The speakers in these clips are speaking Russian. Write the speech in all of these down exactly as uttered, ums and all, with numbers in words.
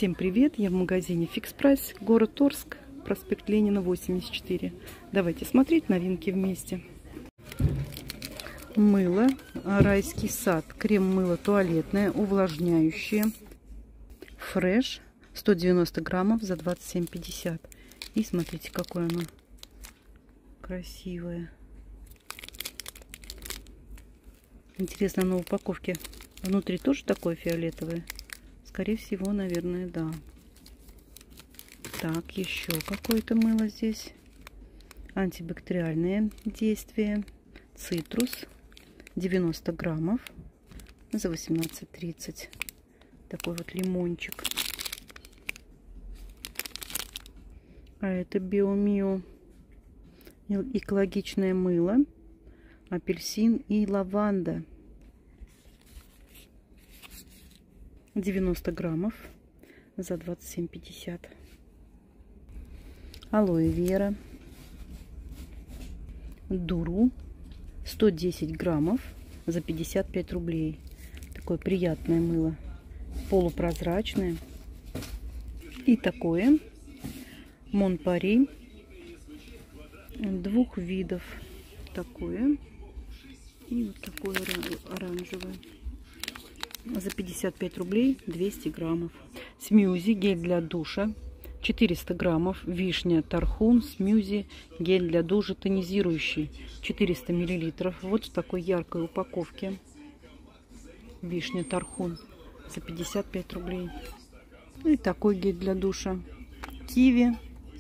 Всем привет! Я в магазине Fix Price, город Орск, проспект Ленина, восемьдесят четыре. Давайте смотреть новинки вместе. Мыло Райский сад. Крем-мыло туалетное, увлажняющее. Фреш. сто девяносто граммов за двадцать семь пятьдесят. И смотрите, какое оно красивое. Интересно, на упаковке внутри тоже такое фиолетовое? Скорее всего, наверное, да. Так, еще какое-то мыло здесь. Антибактериальное действие. Цитрус. девяносто граммов за восемнадцать тридцать. Такой вот лимончик. А это Биомио. Экологичное мыло. Апельсин и лаванда. девяносто граммов за двадцать семь пятьдесят. Алоэ вера. Дуру. сто десять граммов за пятьдесят пять рублей. Такое приятное мыло. Полупрозрачное. И такое. Монпари. Двух видов. Такое. И вот такое оранжевое. За пятьдесят пять рублей двести граммов. Смюзи гель для душа четыреста граммов. Вишня тархун смюзи гель для душа тонизирующий четыреста миллилитров. Вот в такой яркой упаковке. Вишня тархун за пятьдесят пять рублей. И такой гель для душа. Киви,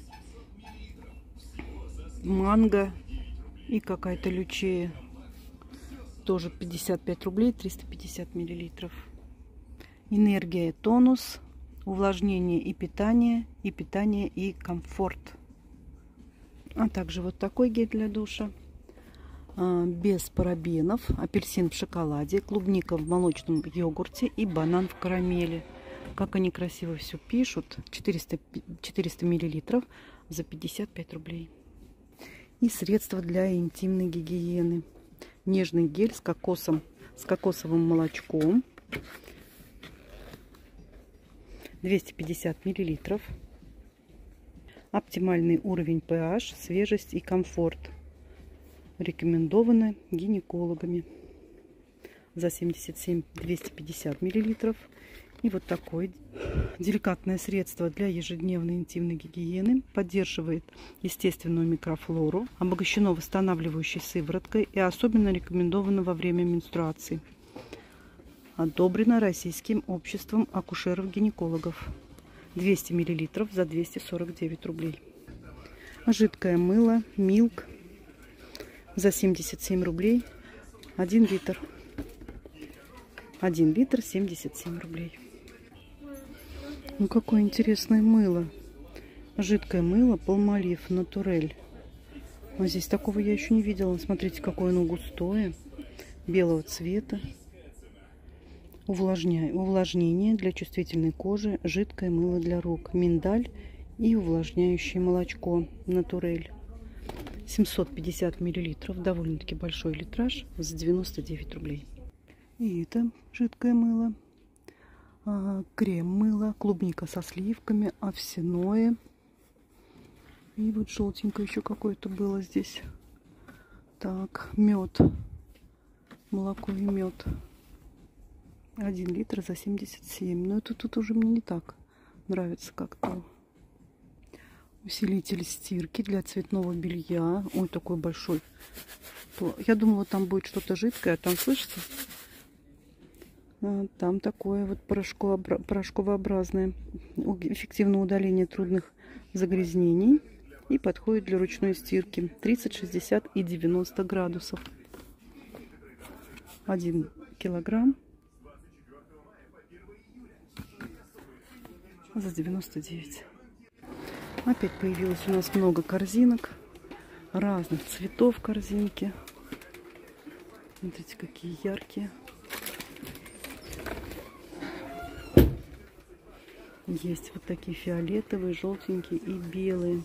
манго и какая-то лючея. Тоже пятьдесят пять рублей, триста пятьдесят миллилитров. Энергия, тонус, увлажнение и питание, и питание и комфорт. А также вот такой гель для душа. А, без парабенов. Апельсин в шоколаде, клубника в молочном йогурте и банан в карамели. Как они красиво все пишут. четыреста, четыреста миллилитров за пятьдесят пять рублей. И средства для интимной гигиены. Нежный гель с кокосом, с кокосовым молочком. двести пятьдесят миллилитров. Оптимальный уровень pH, свежесть и комфорт. Рекомендовано гинекологами. За семьдесят семь двести пятьдесят миллилитров. И вот такое деликатное средство для ежедневной интимной гигиены. Поддерживает естественную микрофлору. Обогащено восстанавливающей сывороткой и особенно рекомендовано во время менструации. Одобрено Российским обществом акушеров-гинекологов. двести миллилитров за двести сорок девять рублей. Жидкое мыло Милк за семьдесят семь рублей. один литр. один литр семьдесят семь рублей. Ну, какое интересное мыло. Жидкое мыло Palmolive Naturel. А здесь такого я еще не видела. Смотрите, какое оно густое. Белого цвета. Увлажня... Увлажнение для чувствительной кожи. Жидкое мыло для рук. Миндаль и увлажняющее молочко Naturel. семьсот пятьдесят миллилитров. Довольно-таки большой литраж. За девяносто девять рублей. И это жидкое мыло. А, крем-мыло. Клубника со сливками. Овсяное. И вот желтенькое еще какое-то было здесь. Так, мед. Молоко и мед. один литр за семьдесят семь. Но это тут уже мне не так нравится как-то. Усилитель стирки для цветного белья. Ой, такой большой. Я думала, там будет что-то жидкое. А там, слышите? Там такое вот порошковообразное. Эффективное удаление трудных загрязнений. И подходит для ручной стирки. тридцать, шестьдесят и девяносто градусов. один килограмм. За девяносто девять. Опять появилось у нас много корзинок. Разных цветов корзинки. Смотрите, какие яркие. Есть вот такие фиолетовые, желтенькие и белые.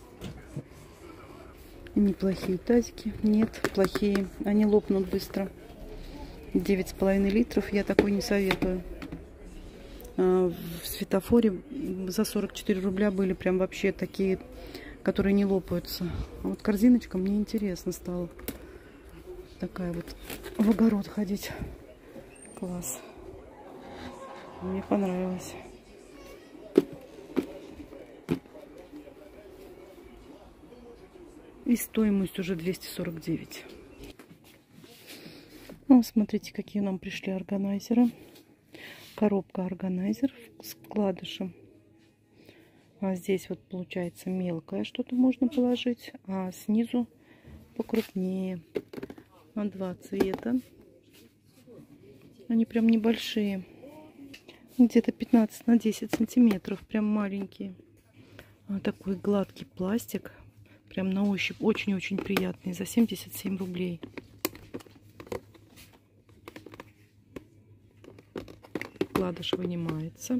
Неплохие тазики. Нет, плохие. Они лопнут быстро. девять с половиной литров. Я такой не советую. в светофоре за сорок четыре рубля были прям вообще такие, которые не лопаются. А вот корзиночка мне интересно стала. Такая вот в огород ходить. Класс. Мне понравилось. И стоимость уже двести сорок девять. Ну, смотрите, какие нам пришли органайзеры. Коробка органайзер с вкладышем. А здесь вот получается мелкое что-то можно положить, а снизу покрупнее. На два цвета. Они прям небольшие. Где-то пятнадцать на десять сантиметров. Прям маленькие. А такой гладкий пластик. Прям на ощупь очень-очень приятный. За семьдесят семь рублей. Вкладыш вынимается.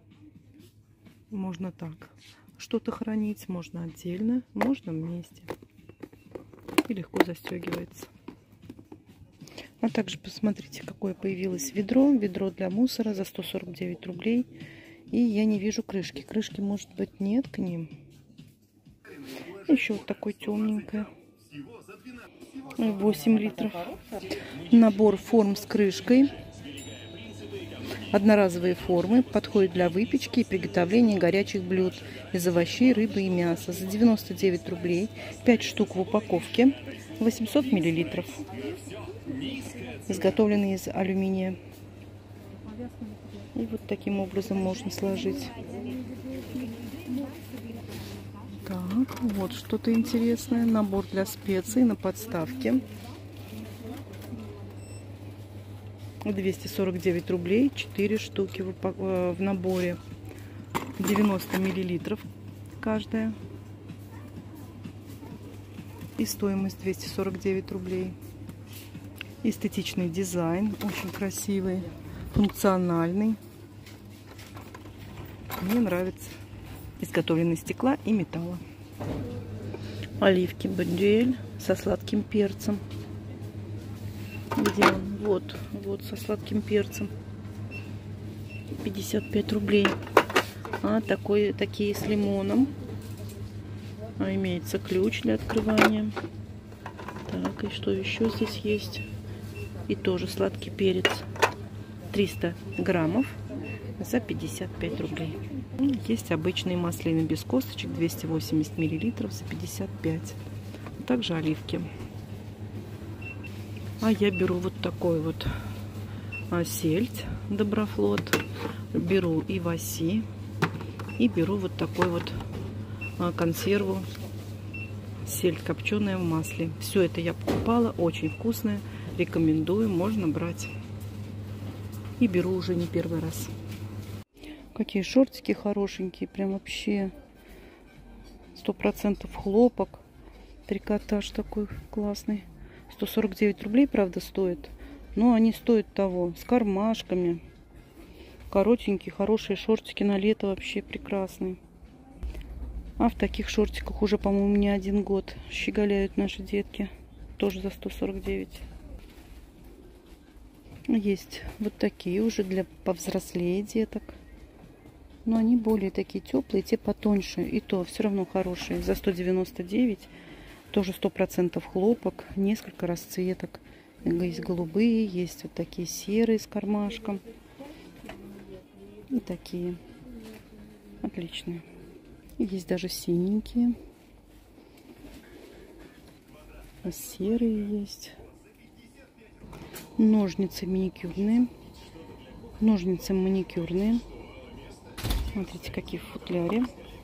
Можно так что-то хранить. Можно отдельно. Можно вместе. И легко застегивается. А также посмотрите, какое появилось ведро. Ведро для мусора за сто сорок девять рублей. И я не вижу крышки. Крышки, может быть, нет к ним. Еще вот такое темненькое. восемь литров. Набор форм с крышкой. Одноразовые формы. Подходят для выпечки и приготовления горячих блюд из овощей, рыбы и мяса. За девяносто девять рублей. пять штук в упаковке. восемьсот миллилитров. Изготовленные из алюминия. И вот таким образом можно сложить. Так, вот что-то интересное. Набор для специй на подставке. двести сорок девять рублей. четыре штуки в, в наборе. девяносто миллилитров каждая. И стоимость двести сорок девять рублей. Эстетичный дизайн. Очень красивый. Функциональный. Мне нравится. Изготовлен из стекла и металла. Оливки Бондюэль со сладким перцем. Где он? Вот, вот со сладким перцем. пятьдесят пять рублей. А такой, такие с лимоном. А имеется ключ для открывания. Так, и что еще здесь есть? И тоже сладкий перец. триста граммов за пятьдесят пять рублей. Есть обычные маслины без косточек, двести восемьдесят миллилитров за пятьдесят пять. Также оливки. А я беру вот такой вот а, сельдь Доброфлот. Беру иваси. И беру вот такой вот а, консерву сельдь копченая в масле. Все это я покупала. Очень вкусное. Рекомендую. Можно брать. И беру уже не первый раз. Какие шортики хорошенькие. Прям вообще сто процентов хлопок. Трикотаж такой классный. сто сорок девять рублей, правда, стоит. Но они стоят того. С кармашками. Коротенькие, хорошие шортики на лето. Вообще прекрасные. А в таких шортиках уже, по-моему, не один год щеголяют наши детки. Тоже за сто сорок девять. Есть вот такие уже для повзрослее деток. Но они более такие теплые, те потоньше. И то все равно хорошие. За сто девяносто девять. Тоже сто процентов хлопок. Несколько расцветок. Есть голубые, есть вот такие серые с кармашком. И такие. Отличные. И есть даже синенькие. А серые есть. Ножницы маникюрные. Ножницы маникюрные. Смотрите, какие в футляре.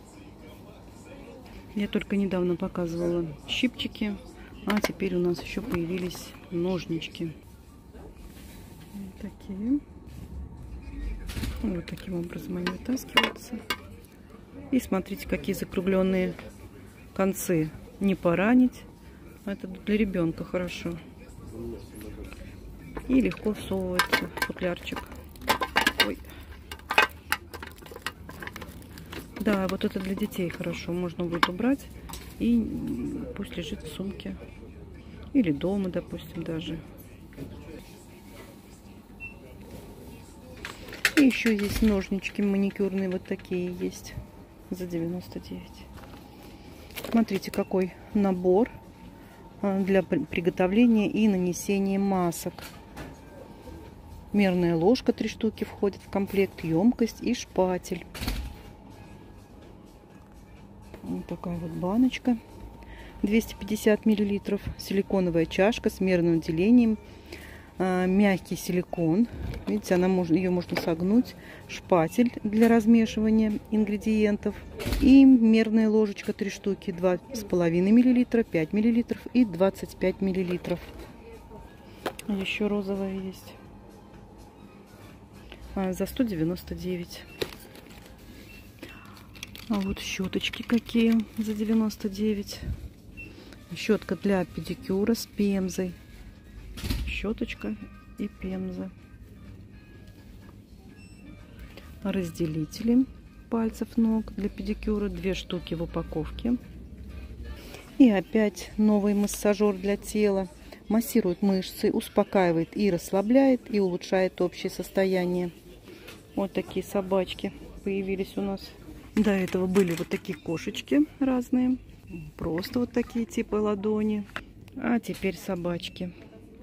Я только недавно показывала щипчики. А теперь у нас еще появились ножнички. Вот такие. Вот таким образом они вытаскиваются. И смотрите, какие закругленные концы. Не поранить. Это для ребенка хорошо. И легко всовывается в футлярчик. Ой. Да, вот это для детей хорошо. Можно будет убрать. И пусть лежит в сумке. Или дома, допустим, даже. И еще здесь ножнички маникюрные вот такие есть за девяносто девять. Смотрите, какой набор для приготовления и нанесения масок. Мерная ложка три штуки входит в комплект, емкость и шпатель. Вот такая вот баночка, двести пятьдесят миллилитров, силиконовая чашка с мерным делением, мягкий силикон, видите, она можно, ее можно согнуть, шпатель для размешивания ингредиентов и мерная ложечка три штуки, два с половиной миллилитра, пять миллилитров и двадцать пять миллилитров. Еще розовая есть а, за сто девяносто девять. А вот щеточки какие за девяносто девять. Щетка для педикюра с пемзой. Щеточка и пемза. Разделители пальцев ног для педикюра. Две штуки в упаковке. И опять новый массажер для тела. Массирует мышцы, успокаивает и расслабляет, и улучшает общее состояние. Вот такие собачки появились у нас. До этого были вот такие кошечки разные. Просто вот такие типа ладони. А теперь собачки.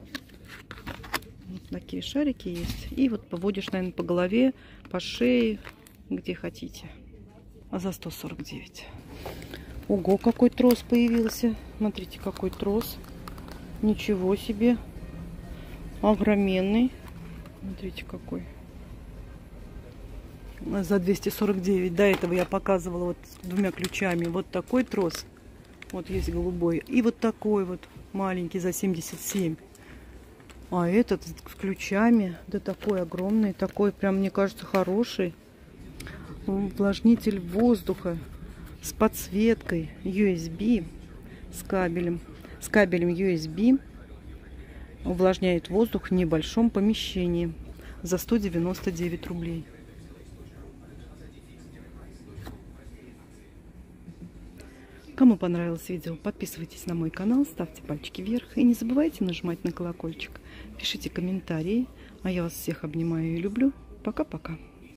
Вот такие шарики есть. И вот поводишь, наверное, по голове, по шее, где хотите. А за сто сорок девять. Ого, какой трос появился. Смотрите, какой трос. Ничего себе. Огроменный. Смотрите, какой. За двести сорок девять. До этого я показывала вот с двумя ключами. Вот такой трос. Вот есть голубой. И вот такой вот маленький за семьдесят семь. А этот с ключами. Да такой огромный. Такой прям, мне кажется, хороший. Увлажнитель воздуха с подсветкой ю эс би. С кабелем. С кабелем ю эс би. Увлажняет воздух в небольшом помещении. За сто девяносто девять рублей. Кому понравилось видео, подписывайтесь на мой канал, ставьте пальчики вверх и не забывайте нажимать на колокольчик. Пишите комментарии, а я вас всех обнимаю и люблю. Пока-пока.